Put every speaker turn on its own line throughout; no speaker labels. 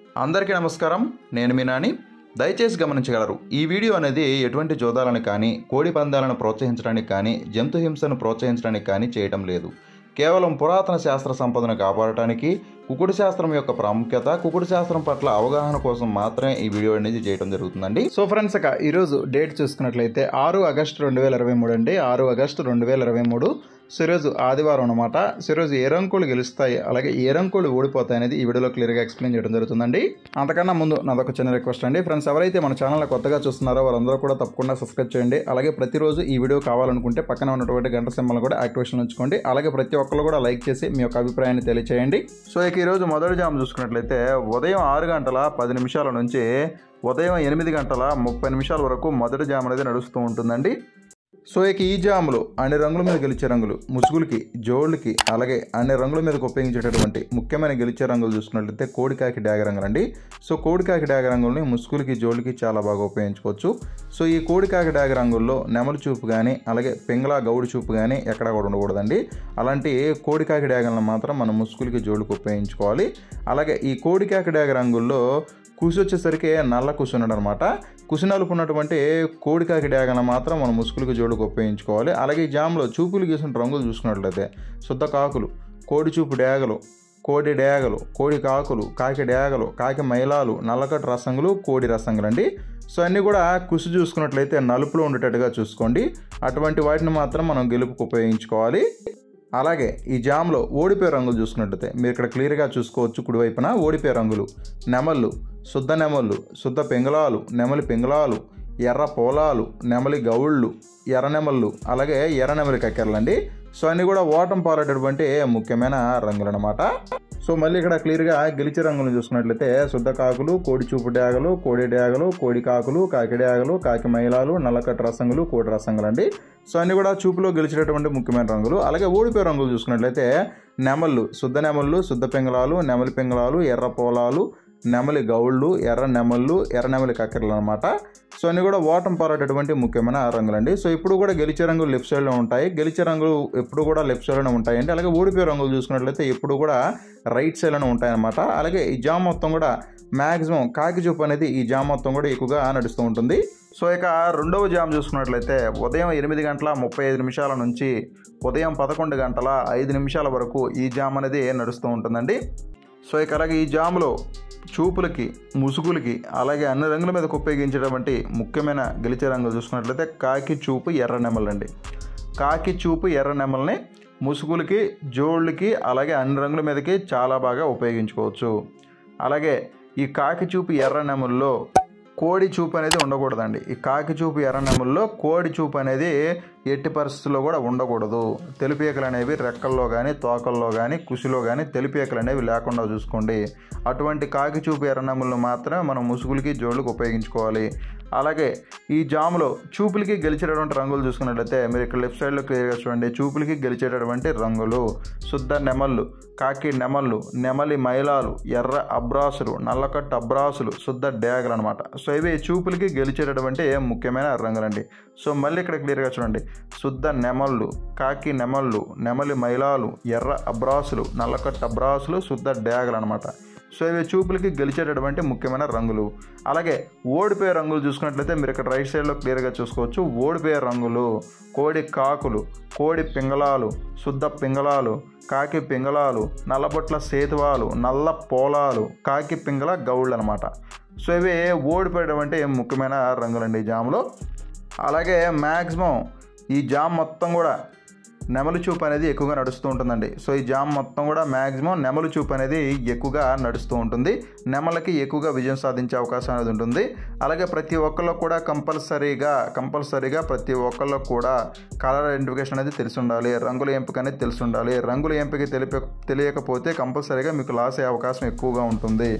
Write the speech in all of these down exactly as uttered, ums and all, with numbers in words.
అందరికీ నమస్కారం. నేను మీ నాని. దయచేసి గమనించగలరు, ఈ వీడియో అనేది ఎటువంటి జోదాలను కానీ, కోడి పందాలను ప్రోత్సహించడానికి కానీ, జంతు హింసను ప్రోత్సహించడానికి కానీ చేయటం లేదు. కేవలం పురాతన శాస్త్ర సంపదను కాపాడటానికి, కుకుడు శాస్త్రం యొక్క ప్రాముఖ్యత, కుకుడు శాస్త్రం పట్ల అవగాహన కోసం మాత్రమే ఈ వీడియో అనేది చేయడం జరుగుతుందండి. సో ఫ్రెండ్స్, ఇక ఈరోజు డేట్ చూసుకున్నట్లయితే ఆరు ఆగస్టు రెండు వేల ఇరవై మూడు అండి. ఆరు ఆగస్టు రెండు వేల ఇరవై మూడు సో ఈరోజు ఆదివారం అనమాట. సో ఈరోజు ఏ రంకులు గెలుస్తాయి, అలాగే ఏ రంకులు ఓడిపోతాయి అనేది ఈ వీడియోలో క్లియర్గా ఎక్స్ప్లెయిన్ చేయడం జరుగుతుందండి. అంతకన్నా ముందు నాదొక చిన్న రిక్వెస్ట్ అండి. ఫ్రెండ్స్, ఎవరైతే మన ఛానల్ కొత్తగా చూస్తున్నారో వారందరూ కూడా తప్పకుండా సబ్స్క్రైబ్ చేయండి. అలాగే ప్రతిరోజు ఈ వీడియో కావాలనుకుంటే పక్కన ఉన్నటువంటి గంట సింబల్ కూడా యాక్టివేషన్ ఉంచుకోండి. అలాగే ప్రతి ఒక్కరు కూడా లైక్ చేసి మీ యొక్క అభిప్రాయాన్ని తెలియచేయండి. సో ఇక ఈరోజు మొదటి జామ్ చూసుకున్నట్లయితే ఉదయం ఆరు గంటల పది నిమిషాల నుంచి ఉదయం ఎనిమిది గంటల ముప్పై నిమిషాల వరకు మొదటి జామ్ అనేది నడుస్తూ ఉంటుందండి. సో ఇక ఈ జాములు అన్ని రంగుల మీద గెలిచే రంగులు, ముసుగులకి, జోళ్ళకి, అలాగే అన్ని రంగుల మీదకి ఉపయోగించేటటువంటి ముఖ్యమైన గెలిచే రంగులు చూసుకున్నట్లయితే కోడికాకి డాగ రంగులు అండి. సో కోడికాకి డాగ రంగుల్ని ముసుగులకి, జోళ్ళకి చాలా బాగా ఉపయోగించుకోవచ్చు. సో ఈ కోడికాకి డాగ రంగుల్లో నెమలి చూపు కానీ, అలాగే పింగళ గౌడు చూపు కానీ ఎక్కడా కూడా ఉండకూడదండి. అలాంటి కోడికాకి డాగలను మాత్రం మనం ముసుగులకి, జోళ్ళకి ఉపయోగించుకోవాలి. అలాగే ఈ కోడికాకి డాగ రంగుల్లో కుసి వచ్చేసరికి నల్ల కుసి ఉన్నాడు అనమాట. కుసి నలుపు ఉన్నటువంటి కోడికాకి డాగలను మాత్రం మనం ముసుగులకు, జోడుకు ఉపయోగించుకోవాలి. అలాగే ఈ జామ్లో చూపులు గీసిన రంగులు చూసుకున్నట్లయితే శుద్ధ కాకులు, కోడి చూపు డాగలు, కోడి డాగలు, కోడి కాకులు, కాకి డాగలు, కాకి మైలాలు, నల్లకట్టు రసంగులు, కోడి రసంగులు అండి. సో అన్నీ కూడా కుసి చూసుకున్నట్లయితే నలుపులో ఉండేటట్టుగా చూసుకోండి. అటువంటి వాటిని మాత్రం మనం గెలుపుకు ఉపయోగించుకోవాలి. అలాగే ఈ జామ్లో ఓడిపోయే రంగులు చూసుకున్నట్లయితే మీరు ఇక్కడ క్లియర్గా చూసుకోవచ్చు. కుడివైపున ఓడిపోయే రంగులు నెమళ్ళు, శుద్ధ నెమళ్ళు, శుద్ధ పింగళాలు, నెమలి పింగళాలు, ఎర్ర పోలాలు, నెమలి గౌళ్ళు, ఎర్ర నెమళ్ళు, అలాగే ఎర్ర నెమలి కక్కెరలండి. సో అన్నీ కూడా ఓటం పాలేటటువంటి ముఖ్యమైన రంగులు అనమాట. సో మళ్ళీ ఇక్కడ క్లియర్గా గెలిచే రంగులు చూసుకున్నట్లయితే శుద్ధ కాకులు, కోడి చూపు డాగలు, కోడి డాగలు, కోడి కాకులు, కాకి డాగలు, కాకి మైలాలు, నల్లకట్టు రసంగులు, కోడి రసంగులు అండి. సో అన్నీ కూడా చూపులో గెలిచేటటువంటి ముఖ్యమైన రంగులు. అలాగే ఓడిపోయే రంగులు చూసుకున్నట్లయితే నెమళ్ళు, శుద్ధ నెమళ్ళు, శుద్ధ పింగళాలు, నెమలి పింగళాలు, ఎర్ర పోలాలు, నెమలి గౌళ్ళు, ఎర్ర నెమళ్ళు, ఎర్ర నెమలి కక్కెరలు అనమాట. సో అన్నీ కూడా ఓటం పారేటటువంటి ముఖ్యమైన రంగులండి. సో ఇప్పుడు కూడా గెలిచే రంగులు లెఫ్ట్ సైడ్లో ఉంటాయి, గెలిచే రంగులు ఎప్పుడు కూడా లెఫ్ట్ సైడ్లోనే ఉంటాయండి. అలాగే ఓడిపోయే రంగులు చూసుకున్నట్లయితే ఎప్పుడు కూడా రైట్ సైడ్లోనే ఉంటాయన్నమాట. అలాగే ఈ జామ్ మొత్తం కూడా మ్యాక్సిమం కాకి చూపు అనేది ఈ జామ్ మొత్తం కూడా ఎక్కువగా నడుస్తూ ఉంటుంది. సో ఇక రెండవ జామ్ చూసుకున్నట్లయితే ఉదయం ఎనిమిది గంటల ముప్పై ఐదు నిమిషాల నుంచి ఉదయం పదకొండు గంటల ఐదు నిమిషాల వరకు ఈ జామ్ అనేది నడుస్తూ ఉంటుందండి. సో ఇక అలాగే ఈ జామ్లో చూపులకి, ముసుగులకి, అలాగే అన్ని రంగుల మీదకు ఉపయోగించేటువంటి ముఖ్యమైన గెలిచే రంగులు చూసుకున్నట్లయితే కాకి చూపు, ఎర్ర నెమలండి. కాకి చూపు, ఎర్ర నెమల్ని ముసుగులకి, జోళ్ళకి, అలాగే అన్ని రంగుల మీదకి చాలా బాగా ఉపయోగించుకోవచ్చు. అలాగే ఈ కాకి చూపు, ఎర్ర నెమల్లో కోడి చూపు అనేది ఉండకూడదండి. ఈ కాకి చూపు, ఎర్ర నెమల్లో కోడి చూపు అనేది ఎట్టి పరిస్థితుల్లో కూడా ఉండకూడదు. తెలుపేకలు అనేవి రెక్కల్లో కానీ, తోకల్లో కానీ, కుసిలో కానీ తెలుపేకలు అనేవి లేకుండా చూసుకోండి. అటువంటి కాకి చూపు, ఎర్ర నెమలను మాత్రమే మనం ముసుగులకి, జోళ్ళకి ఉపయోగించుకోవాలి. అలాగే ఈ జాములో చూపులకి గెలిచేటటువంటి రంగులు చూసుకున్నట్లయితే మీరు ఇక్కడ లెఫ్ట్ సైడ్లో క్లియర్గా చూడండి. చూపులకి గెలిచేటటువంటి రంగులు శుద్ధ నెమళ్ళు, కాకి నెమళ్ళు, నెమలి మైలాలు, ఎర్ర అబ్రాసులు, నల్లకట్టు అబ్రాసులు, శుద్ధ డాగలు అనమాట. సో ఇవి చూపులకి గెలిచేటటువంటి ముఖ్యమైన రంగులండి. సో మళ్ళీ ఇక్కడ క్లియర్గా చూడండి. శుద్ధ నెమళ్ళు, కాకి నెమళ్ళు, నెమలి మైలాలు, ఎర్ర అబ్రాసులు, నల్లకట్టు అబ్రాసులు, శుద్ధ డాగలు అనమాట. సో ఇవి చూపులకి గెలిచేటటువంటి ముఖ్యమైన రంగులు. అలాగే ఓడిపోయే రంగులు చూసుకున్నట్లయితే మీరు ఇక్కడ రైట్ సైడ్లో క్లియర్గా చూసుకోవచ్చు. ఓడిపోయే రంగులు కోడి కాకులు, కోడి పింగళాలు, శుద్ధ పింగళాలు, కాకి పింగళాలు, నల్లబొట్ల సేతువాలు, నల్ల పోలాలు, కాకి పింగళ గౌళ్ళు అనమాట. సో ఇవి ఓడిపోయేటువంటి ముఖ్యమైన రంగులండి ఈ జామ్లో. అలాగే మ్యాక్సిమం ఈ జామ్ మొత్తం కూడా నెమలి చూపు అనేది ఎక్కువగా నడుస్తూ ఉంటుందండి. సో ఈ జామ్ మొత్తం కూడా మ్యాక్సిమం నెమలి చూపు అనేది ఎక్కువగా నడుస్తూ ఉంటుంది. నెమలకి ఎక్కువగా విజయం సాధించే అవకాశం అనేది ఉంటుంది. అలాగే ప్రతి ఒక్కళ్ళు కూడా కంపల్సరీగా కంపల్సరీగా ప్రతి ఒక్కళ్ళు కూడా కలర్ ఐడెంటిఫికేషన్ అనేది తెలిసి ఉండాలి. రంగుల ఎంపిక అనేది తెలిసి ఉండాలి. రంగుల ఎంపిక తెలిప తెలియకపోతే కంపల్సరీగా మీకు లాస్ అయ్యే అవకాశం ఎక్కువగా ఉంటుంది.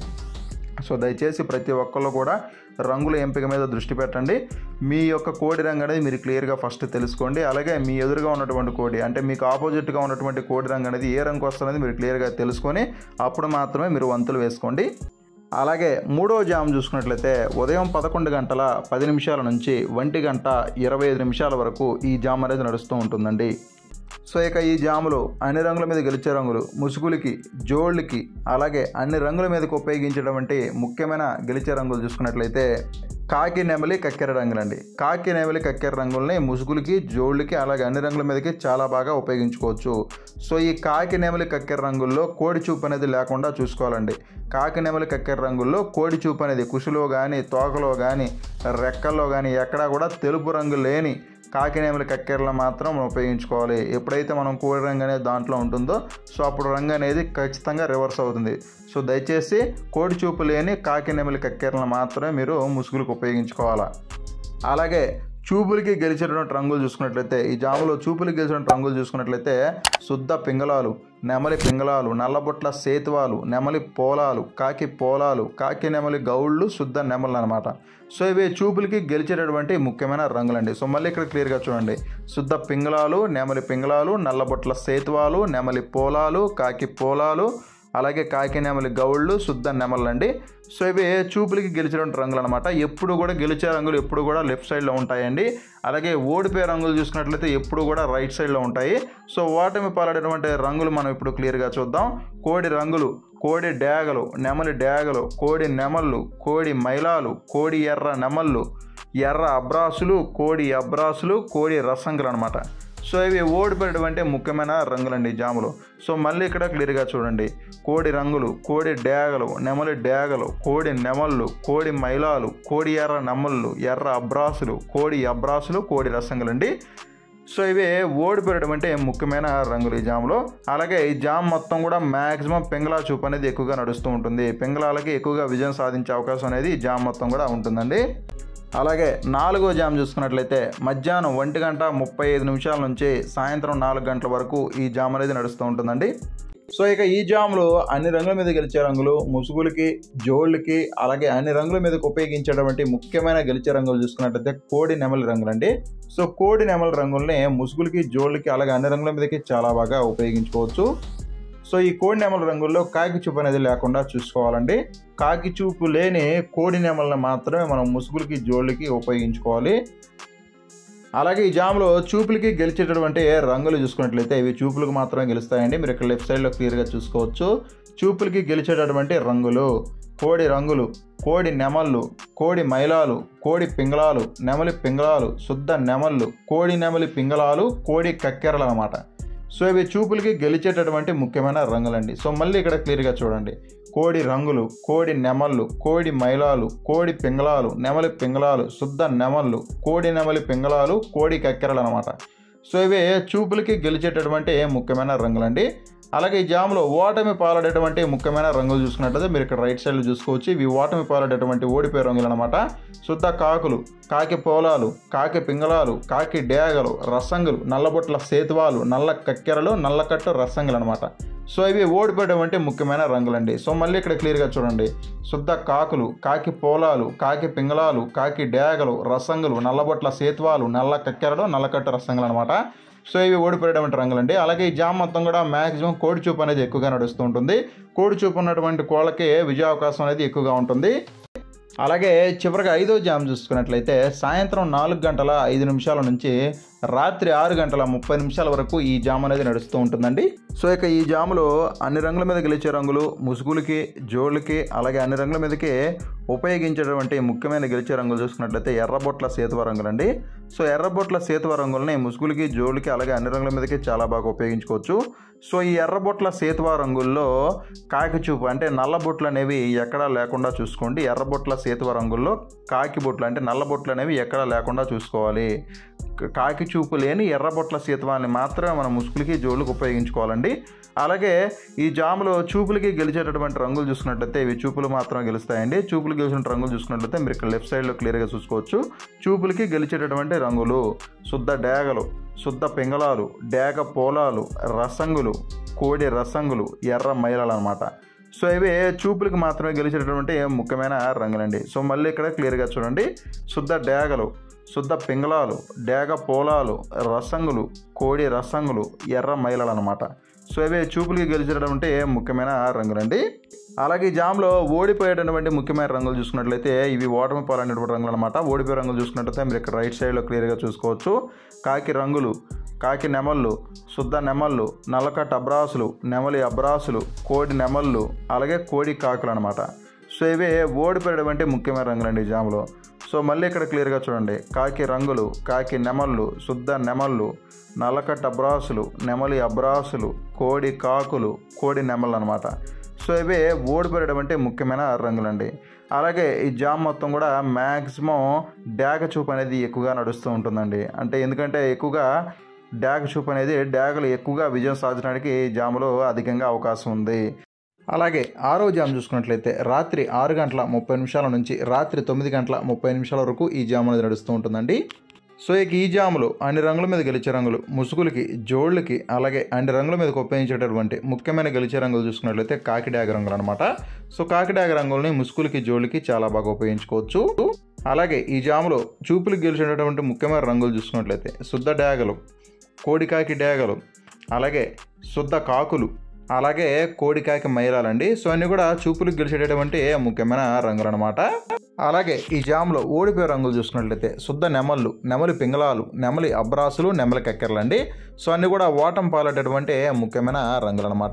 సో దయచేసి ప్రతి ఒక్కళ్ళు కూడా రంగుల ఎంపిక మీద దృష్టి పెట్టండి. మీ యొక్క కోడి రంగు అనేది మీరు క్లియర్గా ఫస్ట్ తెలుసుకోండి. అలాగే మీ ఎదురుగా ఉన్నటువంటి కోడి అంటే మీకు ఆపోజిట్గా ఉన్నటువంటి కోడి రంగు అనేది ఏ రంగు వస్తుందనేది మీరు క్లియర్గా తెలుసుకొని అప్పుడు మాత్రమే మీరు వంతులు వేసుకోండి. అలాగే మూడవ జామ్ చూసుకున్నట్లయితే ఉదయం పదకొండు గంటల పది నిమిషాల నుంచి ఒంటి గంట ఇరవై ఐదు నిమిషాల వరకు ఈ జామ్ అనేది నడుస్తూ ఉంటుందండి. సో ఇక ఈ జాములో అన్ని రంగుల మీద గెలిచే రంగులు ముసుగులకి, జోళ్ళకి, అలాగే అన్ని రంగుల మీదకి ఉపయోగించేటువంటి ముఖ్యమైన గెలిచే రంగులు చూసుకున్నట్లయితే కాకి, నెమలి, కక్కెర రంగులండి. కాకి, నెమలి, కక్కెర రంగుల్ని ముసుగులకి, జోళ్ళకి, అలాగే అన్ని రంగుల మీదకి చాలా బాగా ఉపయోగించుకోవచ్చు. సో ఈ కాకి, నెమలి, కక్కెర రంగుల్లో కోడి చూపు అనేది లేకుండా చూసుకోవాలండి. కాకి, నెమలి, కక్కెర రంగుల్లో కోడి చూపు అనేది కుషులో కానీ, తోకలో కానీ, రెక్కల్లో కానీ ఎక్కడా కూడా తెలుపు రంగు లేని కాకి, నెమలి, కక్కెరలో మాత్రం మనం ఉపయోగించుకోవాలి. ఎప్పుడైతే మనం కోడి రంగు అనేది దాంట్లో ఉంటుందో సో అప్పుడు రంగు అనేది ఖచ్చితంగా రివర్స్ అవుతుంది. సో దయచేసి కోడి చూపు లేని కాకి, నెమలి, కక్కెరలను మాత్రమే మీరు ముసుగులకు ఉపయోగించుకోవాలి. అలాగే చూపులకి గెలిచేటువంటి రంగులు చూసుకున్నట్లయితే ఈ జాములో చూపులకి గెలిచినటువంటి రంగులు చూసుకున్నట్లయితే శుద్ధ పింగళాలు, నెమలి పింగళాలు, నల్లబొట్ల సేతువాలు, నెమలి పోలాలు, కాకి పోలాలు, కాకి నెమలి గౌళ్ళు, శుద్ధ నెమలు అనమాట. సో ఇవి చూపులకి గెలిచేటటువంటి ముఖ్యమైన రంగులండి. సో మళ్ళీ ఇక్కడ క్లియర్గా చూడండి. శుద్ధ పింగళాలు, నెమలి పింగళాలు, నల్లబొట్ల సేతువాలు, నెమలి పోలాలు, కాకి పోలాలు, అలాగే కాకి నెమలి గౌళ్ళు, శుద్ధ నెమలండి. సో ఇవి చూపులకి గెలిచేటువంటి రంగులు అనమాట. ఎప్పుడు కూడా గెలిచే రంగులు ఎప్పుడు కూడా లెఫ్ట్ సైడ్లో ఉంటాయండి. అలాగే ఓడిపోయే రంగులు చూసుకున్నట్లయితే ఎప్పుడు కూడా రైట్ సైడ్లో ఉంటాయి. సో ఓటమి పాలైనటువంటి రంగులు మనం ఇప్పుడు క్లియర్గా చూద్దాం. కోడి రంగులు, కోడి డేగలు, నెమలి డేగలు, కోడి నెమళ్ళు, కోడి మైలాలు, కోడి ఎర్ర నెమళ్ళు, ఎర్ర అబ్రాసులు, కోడి అబ్రాసులు, కోడి రసంగులు అనమాట. సో ఇవి ఓడిపోయేటువంటి ముఖ్యమైన రంగులండి జాములు. సో మళ్ళీ ఇక్కడ క్లియర్గా చూడండి. కోడి రంగులు, కోడి డేగలు, నెమలి డేగలు, కోడి నెమళ్ళు, కోడి మైలాలు, కోడి ఎర్ర నెమళ్ళు, ఎర్ర అబ్రాసులు, కోడి అబ్రాసులు, కోడి రసంగులండి. సో ఇవి ఓడిపోయేటువంటి ముఖ్యమైన రంగులు ఈ జాములో. అలాగే ఈ జామ్ మొత్తం కూడా మ్యాక్సిమం పింగళా చూపు అనేది ఎక్కువగా నడుస్తూ ఉంటుంది. పింగళాలకి ఎక్కువగా విజయం సాధించే అవకాశం అనేది ఈ జామ్ మొత్తం కూడా ఉంటుందండి. అలాగే నాలుగో జామ్ చూసుకున్నట్లయితే మధ్యాహ్నం ఒంటి గంట ముప్పై ఐదు నిమిషాల నుంచి సాయంత్రం నాలుగు గంటల వరకు ఈ జామ్ అనేది నడుస్తూ ఉంటుందండి. సో ఇక ఈ జామ్లో అన్ని రంగుల మీద గెలిచే రంగులు ముసుగులకి, జోళ్ళకి, అలాగే అన్ని రంగుల మీదకి ఉపయోగించేటువంటి ముఖ్యమైన గెలిచే రంగులు చూసుకున్నట్లయితే కోడి నెమలి రంగులండి. సో కోడి నెమలి రంగుల్ని ముసుగులకి, జోళ్ళకి, అలాగే అన్ని రంగుల మీదకి చాలా బాగా ఉపయోగించుకోవచ్చు. సో ఈ కోడి నెమల రంగుల్లో కాకి చూపు అనేది లేకుండా చూసుకోవాలండి. కాకి చూపు లేని కోడి నెమలను మాత్రమే మనం ముసుగులకి, జోళ్ళకి ఉపయోగించుకోవాలి. అలాగే ఈ జామ్లో చూపులకి గెలిచేటటువంటి రంగులు చూసుకున్నట్లయితే ఇవి చూపులకు మాత్రమే గెలుస్తాయండి. మీరు ఇక్కడ లెఫ్ట్ సైడ్లో క్లియర్గా చూసుకోవచ్చు. చూపులకి గెలిచేటటువంటి రంగులు కోడి రంగులు, కోడి నెమళ్ళు, కోడి మైలాలు, కోడి పింగళాలు, నెమలి పింగళాలు, శుద్ధ నెమళ్ళు, కోడి నెమలి పింగళాలు, కోడి కక్కెరలు అనమాట. సో ఇవి చూపులకి గెలిచేటటువంటి ముఖ్యమైన రంగులండి. సో మళ్ళీ ఇక్కడ క్లియర్గా చూడండి. కోడి రంగులు, కోడి నెమళ్ళు, కోడి మైలాలు, కోడి పింగళాలు, నెమలి పింగళాలు, శుద్ధ నెమళ్ళు, కోడి నెమలి పింగళాలు, కోడి కక్కెరలు అనమాట. సో ఇవి చూపులకి గెలిచేటటువంటి ముఖ్యమైన రంగులండి. అలాగే ఈ జామ్లో ఓటమి పాలడేటువంటి ముఖ్యమైన రంగులు చూసుకున్నట్లయితే మీరు ఇక్కడ రైట్ సైడ్లో చూసుకోవచ్చు. ఇవి ఓటమి పాలడేటువంటి ఓడిపోయే రంగులు అనమాట. శుద్ధ కాకులు, కాకి పోలాలు, కాకి పింగళాలు, కాకి డేగలు, రసంగులు, నల్లబొట్ల సేతువాలు, నల్ల కక్కెరలు, నల్లకట్టు రసంగులు అనమాట. సో ఇవి ఓడిపోయేటువంటి ముఖ్యమైన రంగులండి. సో మళ్ళీ ఇక్కడ క్లియర్గా చూడండి. శుద్ధ కాకులు, కాకి పోలాలు, కాకి పింగళాలు, కాకి డేగలు, రసంగులు, నల్లబొట్ల సేతువాలు, నల్ల కక్కెరలు, నల్లకట్టు రసంగులు అనమాట. సో ఇవి ఓడిపోయేటువంటి రంగులండి. అలాగే ఈ జామ్ మొత్తం కూడా మ్యాక్సిమం కోడి చూపు అనేది ఎక్కువగా నడుస్తూ ఉంటుంది. కోడి చూపు ఉన్నటువంటి కోళ్ళకి విజయ అవకాశం అనేది ఎక్కువగా ఉంటుంది. అలాగే చివరిగా ఐదో జామ్ చూసుకున్నట్లయితే సాయంత్రం నాలుగు గంటల ఐదు నిమిషాల నుంచి రాత్రి ఆరు గంటల ముప్పై నిమిషాల వరకు ఈ జామ్ అనేది నడుస్తూ ఉంటుందండి. సో ఇక ఈ జాములో అన్ని రంగుల మీద గెలిచే రంగులు ముసుగులకి, జోళ్ళకి, అలాగే అన్ని రంగుల మీదకి ఉపయోగించేటువంటి ముఖ్యమైన గెలిచే రంగులు చూసుకున్నట్లయితే ఎర్రబొట్ల సేతువ రంగులండి. సో ఎర్రబొట్ల సేతువ రంగులని ముసుగులకి, జోళ్ళకి, అలాగే అన్ని రంగుల మీదకి చాలా బాగా ఉపయోగించుకోవచ్చు. సో ఈ ఎర్రబొట్ల సేతువ రంగుల్లో కాకి చూపు అంటే నల్ల బొట్లు అనేవి ఎక్కడా లేకుండా చూసుకోండి. ఎర్రబొట్ల సేతువ రంగుల్లో కాకి బొట్లు అంటే నల్ల బొట్లు అనేవి ఎక్కడా లేకుండా చూసుకోవాలి. కాకి చూపు లేని ఎర్రబొట్ల సేతువాన్ని మాత్రమే మనం ముసుగులకి, జోళ్ళకి ఉపయోగించుకోవాలండి. అలాగే ఈ జాములో చూపులకి గెలిచేటటువంటి రంగులు చూసుకున్నట్లయితే ఇవి చూపులు మాత్రం గెలుస్తాయండి. చూపులు గెలిచిన రంగులు చూసుకున్నట్లయితే మీరు ఇక్కడ లెఫ్ట్ సైడ్లో క్లియర్గా చూసుకోవచ్చు. చూపులకి గెలిచేటటువంటి రంగులు శుద్ధ డేగలు, శుద్ధ పింగళాలు, డేగ పోలాలు, రసంగులు, కోడి రసంగులు, ఎర్ర మైలాలు అనమాట. సో ఇవి చూపులకి మాత్రమే గెలిచేటటువంటి ముఖ్యమైన రంగులండి. సో మళ్ళీ ఇక్కడ క్లియర్గా చూడండి. శుద్ధ డేగలు, శుద్ధ పింగళాలు, డేగ పోలాలు, రసంగులు, కోడి రసంగులు, ఎర్ర మైలాలు అనమాట. సో ఇవి చూపులకి గెలిచేటటువంటి ముఖ్యమైన రంగులండి. అలాగే ఈ జామ్లో ఓడిపోయేటటువంటి ముఖ్యమైన రంగులు చూసుకున్నట్లయితే ఇవి ఓటమి పాలైనటువంటి రంగులు అనమాట. ఓడిపోయే రంగులు చూసుకున్నట్లయితే మీరు ఇక్కడ రైట్ సైడ్లో క్లియర్గా చూసుకోవచ్చు. కాకి రంగులు, కాకి నెమళ్ళు, శుద్ధ నెమళ్ళు, నల్లకట్ట అబ్రాసులు, నెమలి అబ్రాసులు, కోడి నెమళ్ళు, అలాగే కోడి కాకులు అనమాట. సో ఇవే ఓడిపోయేటువంటి ముఖ్యమైన రంగులండి ఈ జాములో. సో మళ్ళీ ఇక్కడ క్లియర్గా చూడండి, కాకి రంగులు, కాకి నెమళ్ళు, శుద్ధ నెమళ్ళు, నల్లకట్ట అబ్రాసులు, నెమలి అబ్రాసులు, కోడి కాకులు, కోడి నెమళ్ళు అనమాట. సో ఇవే ఓడిపోయేటువంటి ముఖ్యమైన రంగులండి. అలాగే ఈ జామ్ మొత్తం కూడా మ్యాక్సిమం డాగ చూపు అనేది ఎక్కువగా నడుస్తూ ఉంటుందండి. అంటే ఎందుకంటే ఎక్కువగా డాగ చూపు అనేది డాగలు ఎక్కువగా విజయం సాధించడానికి ఈ జాములో అధికంగా అవకాశం ఉంది. అలాగే ఆరో జామ్ చూసుకున్నట్లయితే రాత్రి ఆరు గంటల ముప్పై నిమిషాల నుంచి రాత్రి తొమ్మిది గంటల ముప్పై నిమిషాల వరకు ఈ జామ్ అనేది నడుస్తూ ఉంటుందండి. సో ఇక ఈ జాములో అన్ని రంగుల మీద గెలిచే రంగులు, ముసుగులకి, జోళ్ళకి, అలాగే అన్ని రంగుల మీద ఉపయోగించేటటువంటి ముఖ్యమైన గెలిచే రంగులు చూసుకున్నట్లయితే కాకి డాగ రంగులు అనమాట. సో కాకి డాగ రంగుల్ని ముసుగులకి, జోళ్ళకి చాలా బాగా ఉపయోగించుకోవచ్చు. అలాగే ఈ జాములో చూపులకు గెలిచేటటువంటి ముఖ్యమైన రంగులు చూసుకున్నట్లయితే శుద్ధ డాగలు, కోడికాకి డాగలు, అలాగే శుద్ధ కాకులు, అలాగే కోడికాకి మైలాలండి. సో అన్నీ కూడా చూపులకు గెలిచేటటువంటి ముఖ్యమైన రంగులు అనమాట. అలాగే ఈ జామ్లో ఓడిపోయే రంగులు చూసుకున్నట్లయితే శుద్ధ నెమళ్ళు, నెమలి పింగళాలు, నెమలి అబ్రాసులు, నెమలి కక్కెరలండి. సో అన్నీ కూడా ఓటం పాలేటటువంటి ముఖ్యమైన రంగులు అనమాట.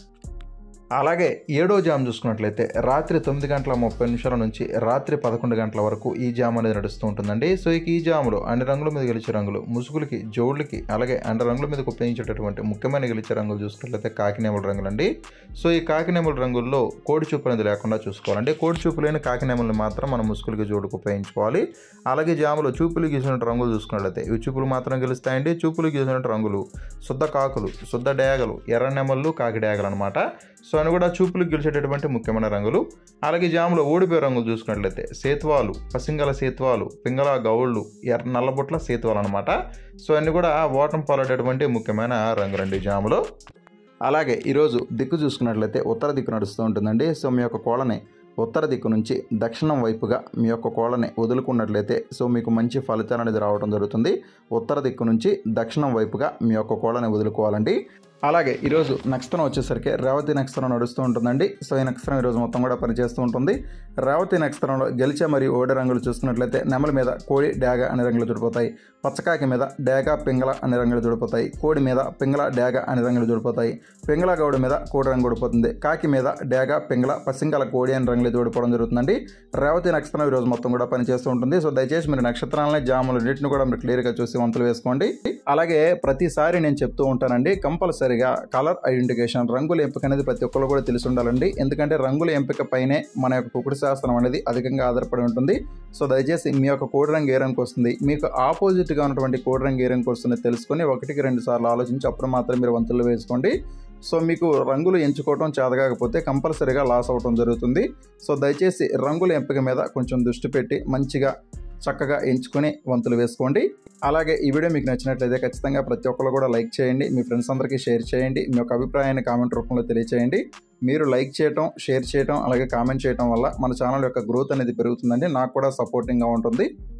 అలాగే ఏడో జామ్ చూసుకున్నట్లయితే రాత్రి తొమ్మిది గంటల ముప్పై నిమిషాల నుంచి రాత్రి పదకొండు గంటల వరకు ఈ జామ్ అనేది నడుస్తూ ఉంటుందండి. సో ఇక ఈ జాములో అన్ని రంగుల మీద గెలిచే రంగులు, ముసుగులకి, జోళ్ళకి, అలాగే అన్ని రంగుల మీద ఉపయోగించేటటువంటి ముఖ్యమైన గెలిచే రంగులు చూసుకున్నట్లయితే కాకినేముల రంగులండి. సో ఈ కాకినేముల రంగుల్లో కోడి చూపు అనేది లేకుండా చూసుకోవాలండి. కోడి చూపు లేని కాకినేములను మాత్రం మనం ముసుగులకి, జోడుకు ఉపయోగించుకోవాలి. అలాగే జాములో చూపులు గీసినట్టు రంగులు చూసుకున్నట్లయితే ఇవి చూపులు మాత్రం గెలుస్తాయండి. చూపులు గీసినట్టు రంగులు శుద్ధ కాకులు, శుద్ధ డేగలు, ఎర్ర నెమళ్ళు, కాకి డేగలు అనమాట. సో అని కూడా చూపులకు గెలిచేటటువంటి ముఖ్యమైన రంగులు. అలాగే జాములో ఓడిపోయే రంగులు చూసుకున్నట్లయితే సేతువాలు, పసింగల సేతువాలు, పింగళ గౌళ్ళు, ఎర్ర నల్లబొట్ల సేతువాలు అనమాట. సో అన్నీ కూడా ఓటం పాలేటటువంటి ముఖ్యమైన రంగులండి జాములో. అలాగే ఈరోజు దిక్కు చూసుకున్నట్లయితే ఉత్తర దిక్కు నడుస్తూ ఉంటుందండి. సో మీ యొక్క కోళ్ళని ఉత్తర దిక్కు నుంచి దక్షిణం వైపుగా మీ యొక్క కోళ్ళని వదులుకున్నట్లయితే సో మీకు మంచి ఫలితాలు అనేది రావడం జరుగుతుంది. ఉత్తర దిక్కు నుంచి దక్షిణం వైపుగా మీ యొక్క కోళ్ళని వదులుకోవాలండి. అలాగే ఈరోజు నక్షత్రం వచ్చేసరికి రేవతి నక్షత్రం నడుస్తూ ఉంటుందండి. సో ఈ నక్షత్రం ఈరోజు మొత్తం కూడా పనిచేస్తూ ఉంటుంది. రేవతి నక్షత్రంలో గెలిచే మరియు ఓడి రంగులు చూసుకున్నట్లయితే నెమలి మీద కోడి, డాగ అనే రంగులు చూడిపోతాయి. పచ్చకాకి మీద డాగ, పింగళ అనే రంగులు చూడిపోతాయి. కోడి మీద పింగళ, డాగ అనే రంగులు చూడిపోతాయి. పింగళ గౌడి మీద కోడి రంగు ఊడిపోతుంది. కాకి మీద డాగ, పింగళ, పసింగల, కోడి అనే రంగులు చూడిపోవడం జరుగుతుందండి. రేవతి నక్షత్రం ఈరోజు మొత్తం కూడా పనిచేస్తూ ఉంటుంది. సో దయచేసి మీరు నక్షత్రాలని, జాములు నీటిని కూడా మీరు క్లియర్గా చూసి వంతులు వేసుకోండి. అలాగే ప్రతిసారి నేను చెప్తూ ఉంటానండి, కంపల్సరిగా కలర్ ఐడెంటిఫికేషన్, రంగుల ఎంపిక అనేది ప్రతి ఒక్కరు కూడా తెలిసి ఉండాలండి. ఎందుకంటే రంగుల ఎంపిక పైనే మన యొక్క కుకుడు శాస్త్రం అనేది అధికంగా ఆధారపడి ఉంటుంది. సో దయచేసి మీ యొక్క కోడి రంగు ఏ రంగు వస్తుంది, మీకు ఆపోజిట్గా ఉన్నటువంటి కోడి రంగు ఏ రంగు వస్తుంది తెలుసుకొని ఒకటికి రెండు సార్లు ఆలోచించి అప్పుడు మాత్రం మీరు వంతులు వేసుకోండి. సో మీకు రంగులు ఎంచుకోవడం చేతకాకపోతే కంపల్సరీగా లాస్ అవ్వడం జరుగుతుంది. సో దయచేసి రంగుల ఎంపిక మీద కొంచెం దృష్టి పెట్టి మంచిగా చక్కగా ఎంచుకొని వంతులు వేసుకోండి. అలాగే ఈ వీడియో మీకు నచ్చినట్లయితే ఖచ్చితంగా ప్రతి ఒక్కరు కూడా లైక్ చేయండి, మీ ఫ్రెండ్స్ అందరికీ షేర్ చేయండి, మీ యొక్క అభిప్రాయాన్ని కామెంట్ రూపంలో తెలియచేయండి. మీరు లైక్ చేయటం, షేర్ చేయటం, అలాగే కామెంట్ చేయటం వల్ల మన ఛానల్ యొక్క గ్రోత్ అనేది పెరుగుతుందండి, నాకు కూడా సపోర్టింగ్గా ఉంటుంది.